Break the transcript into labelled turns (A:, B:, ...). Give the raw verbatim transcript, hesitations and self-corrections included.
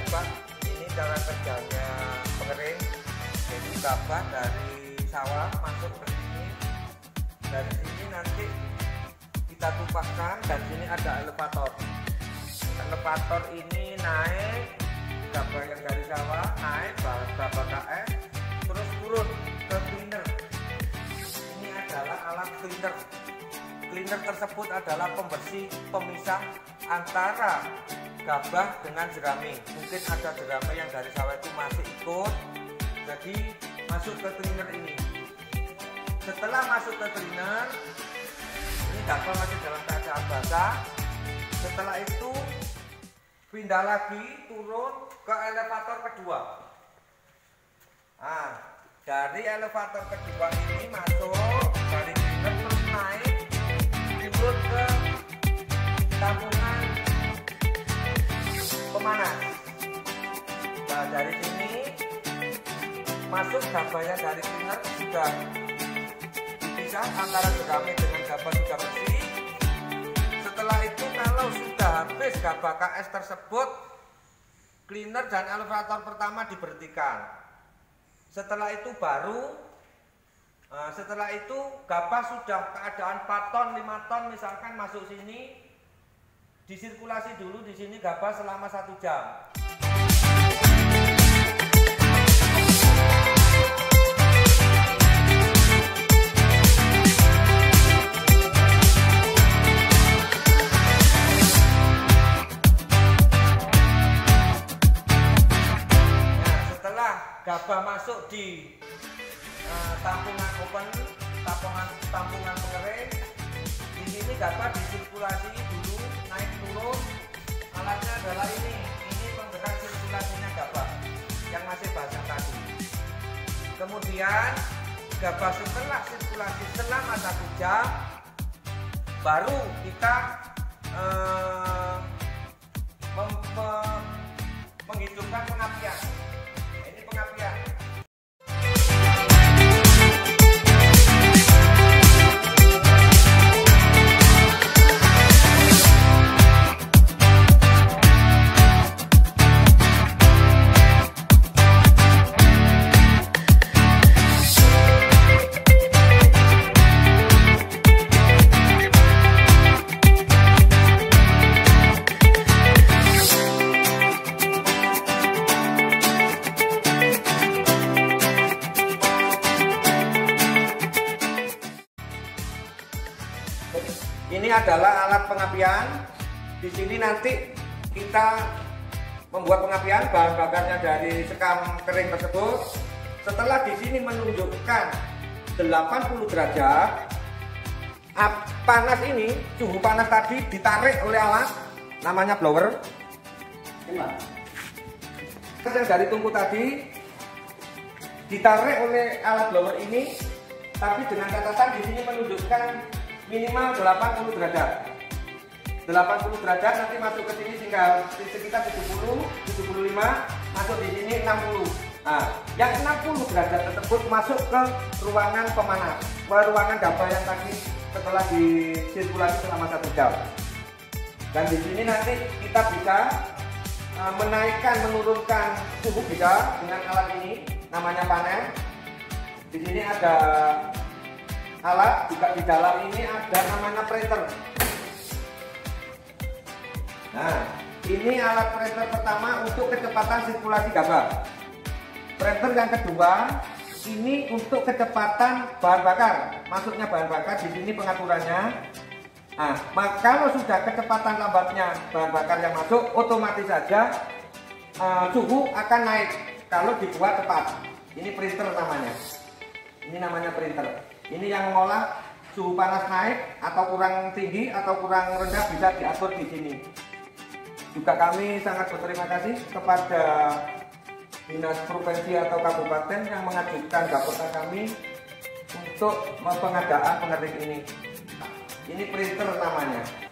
A: Pak, ini cara kerjanya pengering. Jadi gabah dari sawah masuk ke sini, dari sini nanti kita tumpahkan, dan sini ada elevator. Elevator ini naik gabah yang dari sawah, naik gabah K S, terus turun ke cleaner. Ini adalah alat cleaner. Cleaner tersebut adalah pembersih pemisah antara gabah dengan jerami. Mungkin ada jerami yang dari sawah itu masih ikut, jadi masuk ke cleaner ini. Setelah masuk ke cleaner, ini gabah masih dalam keadaan basah. Setelah itu pindah lagi turun ke elevator kedua. Nah, dari elevator kedua ini masuk dari cleaner terus naik turun ke tampungan pemanas. Nah, dari sini masuk gabahnya dari cleaner sudah dipisah antara jerami dengan gabah sudah bersih. Setelah itu kalau sudah habis gabah K S tersebut, cleaner dan elevator pertama diberhentikan. Setelah itu baru Nah, setelah itu gabah sudah keadaan empat ton, lima ton misalkan masuk sini, disirkulasi dulu di sini gabah selama satu jam. Nah, setelah gabah masuk di Uh, tampungan open, tampungan tampungan pengering, di sini gabah disirkulasi dulu, naik turun. Alatnya adalah ini, ini penggerak sirkulasinya gabah yang masih basah tadi. Kemudian gabah setelah sirkulasi selama satu jam, baru kita uh, mem mem menghidupkan pengapian. Nah, ini pengapian. Ini adalah alat pengapian. Di sini nanti kita membuat pengapian, bahan bakarnya dari sekam kering tersebut. Setelah di sini menunjukkan delapan puluh derajat, panas ini, suhu panas tadi ditarik oleh alat namanya blower. Ini yang dari tungku tadi ditarik oleh alat blower ini, tapi dengan catatan di sini menunjukkan minimal delapan puluh derajat. delapan puluh derajat nanti masuk ke sini tinggal sekitar tujuh puluh, tujuh puluh lima, masuk di sini enam puluh. Nah, yang enam puluh derajat tersebut masuk ke ruangan pemanas, ke ruangan gabah yang tadi setelah disirkulasi selama satu jam. Dan di sini nanti kita bisa uh, menaikkan, menurunkan suhu bisa dengan alat ini, namanya panen. Di sini ada alat, juga di dalam ini ada namanya printer. Nah, ini alat printer pertama untuk kecepatan sirkulasi gabah. Printer yang kedua ini untuk kecepatan bahan bakar, masuknya bahan bakar. Di sini pengaturannya. Nah, maka kalau sudah kecepatan lambatnya bahan bakar yang masuk, otomatis saja uh, suhu akan naik kalau dibuat tepat. Ini printer namanya. Ini namanya printer. Ini yang mengolah suhu panas naik atau kurang tinggi atau kurang rendah bisa diatur di sini. Juga kami sangat berterima kasih kepada dinas provinsi atau kabupaten yang mengajukan gapota kami untuk pengadaan pengering ini. Ini printer namanya.